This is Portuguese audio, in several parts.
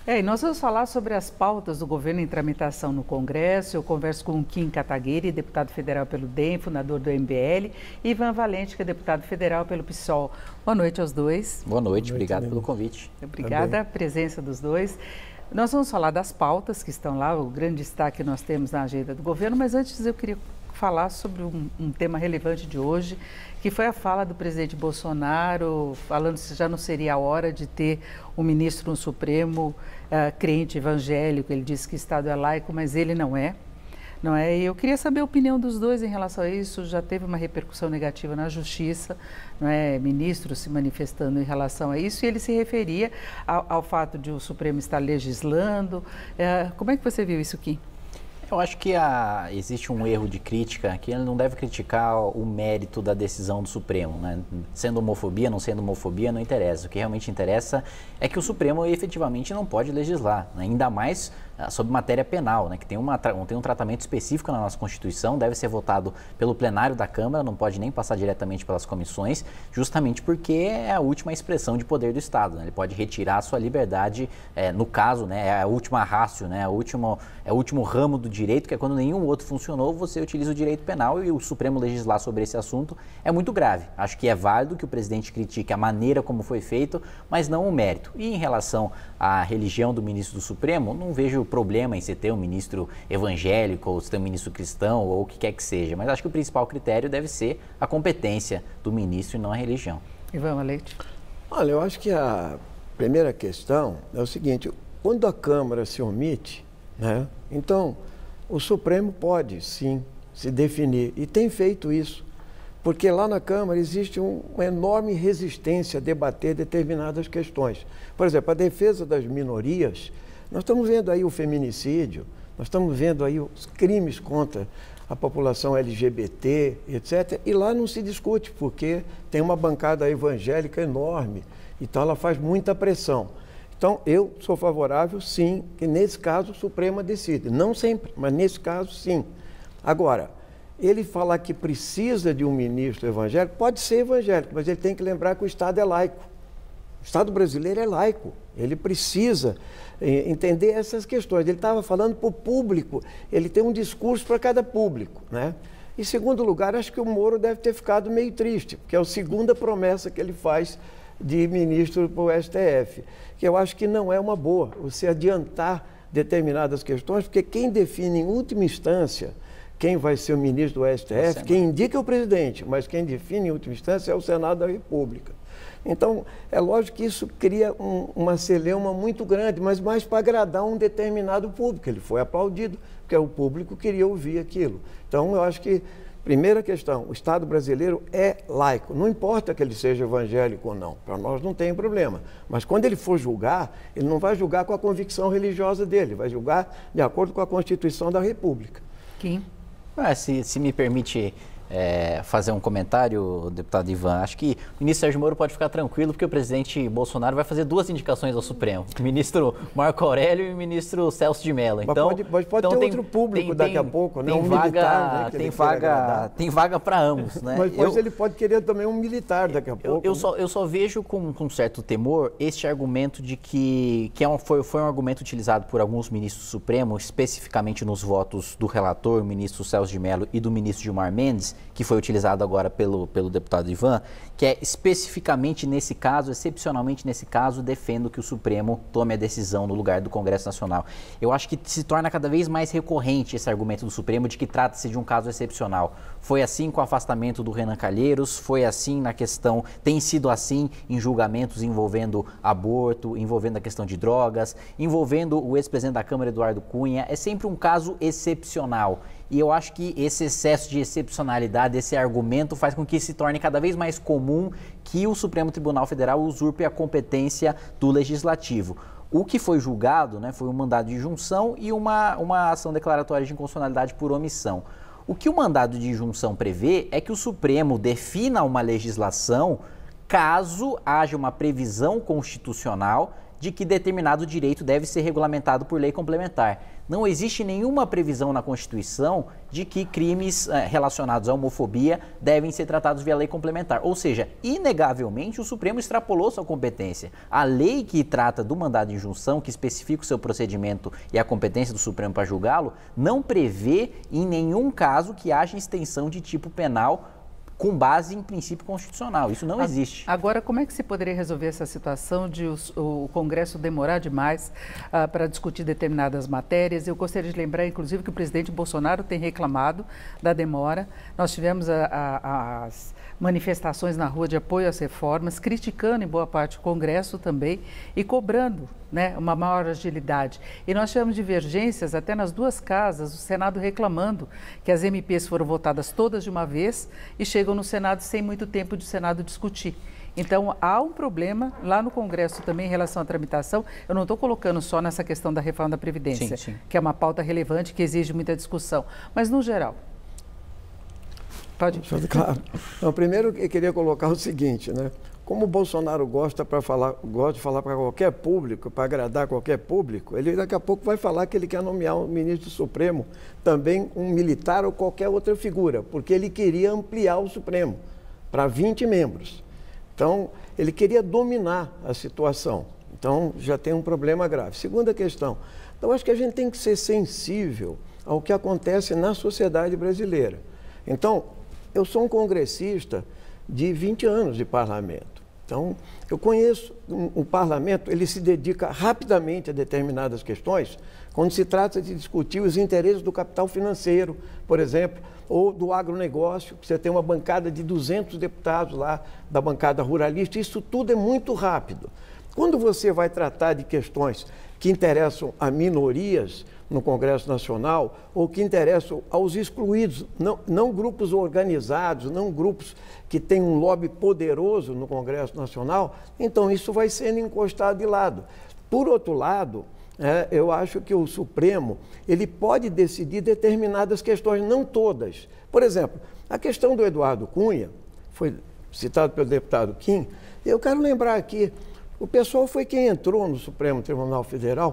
E nós vamos falar sobre as pautas do governo em tramitação no Congresso. Eu converso com o Kim Kataguiri, deputado federal pelo DEM, fundador do MBL, e Ivan Valente, que é deputado federal pelo PSOL. Boa noite aos dois. Boa noite, obrigado pelo convite. Obrigada a presença dos dois. Nós vamos falar das pautas que estão lá, o grande destaque que nós temos na agenda do governo, mas antes eu queria falar sobre um tema relevante de hoje, que foi a fala do presidente Bolsonaro, falando se já não seria a hora de ter um ministro no Supremo crente evangélico. Ele disse que o Estado é laico, mas ele não é. E eu queria saber a opinião dos dois em relação a isso. Já teve uma repercussão negativa na Justiça, ministro se manifestando em relação a isso, e ele se referia ao fato de o Supremo estar legislando. Como é que você viu isso, Kim? Eu acho que existe um erro de crítica, que ele não deve criticar o mérito da decisão do Supremo, né? Sendo homofobia, não sendo homofobia, não interessa. O que realmente interessa é que o Supremo efetivamente não pode legislar, né? Ainda mais sobre matéria penal, né? Que tem um tratamento específico na nossa Constituição, deve ser votado pelo plenário da Câmara, não pode nem passar diretamente pelas comissões, justamente porque é a última expressão de poder do Estado, né? Ele pode retirar a sua liberdade, no caso, né? É a última ratio, né? É o último ramo do direito, que é quando nenhum outro funcionou, você utiliza o direito penal, e o Supremo legislar sobre esse assunto é muito grave. Acho que é válido que o presidente critique a maneira como foi feito, mas não o mérito. E em relação à religião do ministro do Supremo, não vejo problema em você ter um ministro evangélico, ou você ter um ministro cristão, ou o que quer que seja, mas acho que o principal critério deve ser a competência do ministro e não a religião. Ivan Valente. Olha, eu acho que a primeira questão é o seguinte: quando a Câmara se omite, né, então o Supremo pode, sim, se definir, e tem feito isso, porque lá na Câmara existe uma enorme resistência a debater determinadas questões. Por exemplo, a defesa das minorias, nós estamos vendo aí o feminicídio, nós estamos vendo aí os crimes contra a população LGBT, etc., e lá não se discute, porque tem uma bancada evangélica enorme, então ela faz muita pressão. Então, eu sou favorável, sim, que nesse caso o Supremo decide. Não sempre, mas nesse caso, sim. Agora, ele falar que precisa de um ministro evangélico, pode ser evangélico, mas ele tem que lembrar que o Estado é laico. O Estado brasileiro é laico. Ele precisa entender essas questões. Ele estava falando para o público, ele tem um discurso para cada público, né? Em segundo lugar, acho que o Moro deve ter ficado meio triste, porque é a segunda promessa que ele faz de ministro para o STF, que eu acho que não é uma boa, você adiantar determinadas questões, porque quem define em última instância quem vai ser o ministro do STF, quem indica é o presidente, mas quem define em última instância é o Senado da República. Então, é lógico que isso cria uma celeuma muito grande, mas mais para agradar um determinado público. Ele foi aplaudido, porque o público queria ouvir aquilo. Então, eu acho que, primeira questão, o Estado brasileiro é laico. Não importa que ele seja evangélico ou não, para nós não tem problema. Mas quando ele for julgar, ele não vai julgar com a convicção religiosa dele, vai julgar de acordo com a Constituição da República. Kim? Se me permite fazer um comentário, deputado Ivan, acho que o ministro Sérgio Moro pode ficar tranquilo, porque o presidente Bolsonaro vai fazer duas indicações ao Supremo, o ministro Marco Aurélio e o ministro Celso de Mello. Então, pode ter outro público daqui a pouco, né? Tem um vaga, militar, né, tem vaga para ambos, né? Mas ele pode querer também um militar daqui a pouco. Eu só vejo com certo temor este argumento de que foi um argumento utilizado por alguns ministros do Supremo, especificamente nos votos do relator, o ministro Celso de Mello, e do ministro Gilmar Mendes, que foi utilizado agora pelo deputado Ivan, que é especificamente nesse caso, excepcionalmente nesse caso, defendo que o Supremo tome a decisão no lugar do Congresso Nacional. Eu acho que se torna cada vez mais recorrente esse argumento do Supremo de que trata-se de um caso excepcional. Foi assim com o afastamento do Renan Calheiros, foi assim na questão, tem sido assim em julgamentos envolvendo aborto, envolvendo a questão de drogas, envolvendo o ex-presidente da Câmara, Eduardo Cunha. É sempre um caso excepcional. E eu acho que esse excesso de excepcionalidade, esse argumento, faz com que se torne cada vez mais comum que o Supremo Tribunal Federal usurpe a competência do Legislativo. O que foi julgado, né, foi um mandado de injunção e uma ação declaratória de inconstitucionalidade por omissão. O que o mandado de injunção prevê é que o Supremo defina uma legislação caso haja uma previsão constitucional de que determinado direito deve ser regulamentado por lei complementar. Não existe nenhuma previsão na Constituição de que crimes relacionados à homofobia devem ser tratados via lei complementar. Ou seja, inegavelmente o Supremo extrapolou sua competência. A lei que trata do mandado de injunção, que especifica o seu procedimento e a competência do Supremo para julgá-lo, não prevê em nenhum caso que haja extensão de tipo penal com base em princípio constitucional. Isso não existe. Agora, como é que se poderia resolver essa situação de o Congresso demorar demais para discutir determinadas matérias? Eu gostaria de lembrar, inclusive, que o presidente Bolsonaro tem reclamado da demora. Nós tivemos as manifestações na rua de apoio às reformas, criticando em boa parte o Congresso também e cobrando, né, uma maior agilidade. E nós tivemos divergências até nas duas casas, o Senado reclamando que as MPs foram votadas todas de uma vez e chegam no Senado sem muito tempo de Senado discutir. Então, há um problema lá no Congresso também em relação à tramitação. Eu não estou colocando só nessa questão da reforma da Previdência, sim. que é uma pauta relevante que exige muita discussão, mas no geral. Pode. Claro. Não, primeiro eu queria colocar o seguinte, né? Como o Bolsonaro gosta de falar para qualquer público, para agradar qualquer público, ele daqui a pouco vai falar que ele quer nomear um ministro do Supremo, também um militar ou qualquer outra figura, porque ele queria ampliar o Supremo para 20 membros. Então, ele queria dominar a situação. Então, já tem um problema grave. Segunda questão, então, acho que a gente tem que ser sensível ao que acontece na sociedade brasileira. Então, eu sou um congressista de 20 anos de parlamento. Então, eu conheço o parlamento, ele se dedica rapidamente a determinadas questões, quando se trata de discutir os interesses do capital financeiro, por exemplo, ou do agronegócio, você tem uma bancada de 200 deputados lá, da bancada ruralista, isso tudo é muito rápido. Quando você vai tratar de questões que interessam a minorias no Congresso Nacional ou que interessam aos excluídos, não grupos organizados, não grupos que têm um lobby poderoso no Congresso Nacional, então isso vai sendo encostado de lado. Por outro lado, eu acho que o Supremo ele pode decidir determinadas questões, não todas. Por exemplo, a questão do Eduardo Cunha, foi citado pelo deputado Kim, eu quero lembrar aqui, o pessoal foi quem entrou no Supremo Tribunal Federal,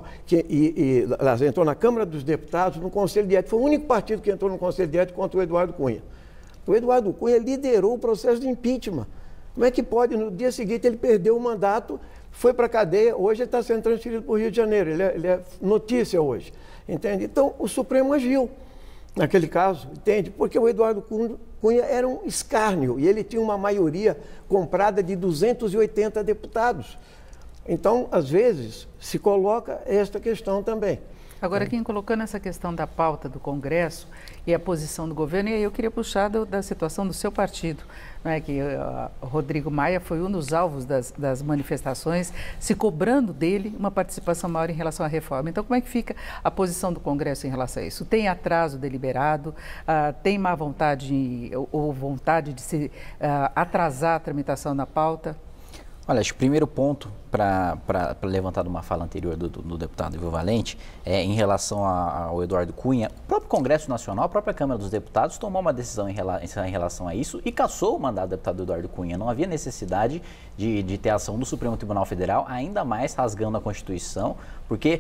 entrou na Câmara dos Deputados, no Conselho de Ética. Foi o único partido que entrou no Conselho de Ética contra o Eduardo Cunha. O Eduardo Cunha liderou o processo de impeachment. Como é que pode, no dia seguinte, ele perdeu o mandato, foi para a cadeia, hoje ele está sendo transferido para o Rio de Janeiro, ele é notícia hoje, entende? Então, o Supremo agiu naquele caso, entende? Porque o Eduardo Cunha era um escárnio e ele tinha uma maioria comprada de 280 deputados. Então, às vezes, se coloca esta questão também. Agora, Kim, colocando essa questão da pauta do Congresso e a posição do governo, e aí eu queria puxar da situação do seu partido, não é? Que o Rodrigo Maia foi um dos alvos das manifestações, se cobrando dele uma participação maior em relação à reforma. Então, como é que fica a posição do Congresso em relação a isso? Tem atraso deliberado? Tem má vontade ou vontade de se atrasar a tramitação na pauta? Olha, acho que o primeiro ponto para levantar de uma fala anterior do deputado Ivo Valente, em relação ao Eduardo Cunha, o próprio Congresso Nacional, a própria Câmara dos Deputados tomou uma decisão em relação a isso e cassou o mandato do deputado Eduardo Cunha. Não havia necessidade de ter ação do Supremo Tribunal Federal, ainda mais rasgando a Constituição, porque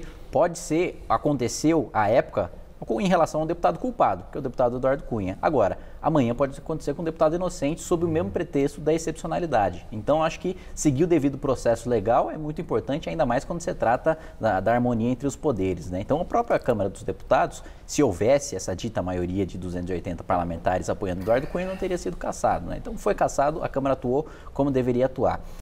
aconteceu à época em relação ao deputado culpado, que é o deputado Eduardo Cunha. Agora, amanhã pode acontecer com um deputado inocente sob o mesmo pretexto da excepcionalidade. Então, acho que seguir o devido processo legal é muito importante, ainda mais quando se trata da harmonia entre os poderes, né? Então, a própria Câmara dos Deputados, se houvesse essa dita maioria de 280 parlamentares apoiando Eduardo Cunha, não teria sido cassado, né? Então, foi cassado, a Câmara atuou como deveria atuar.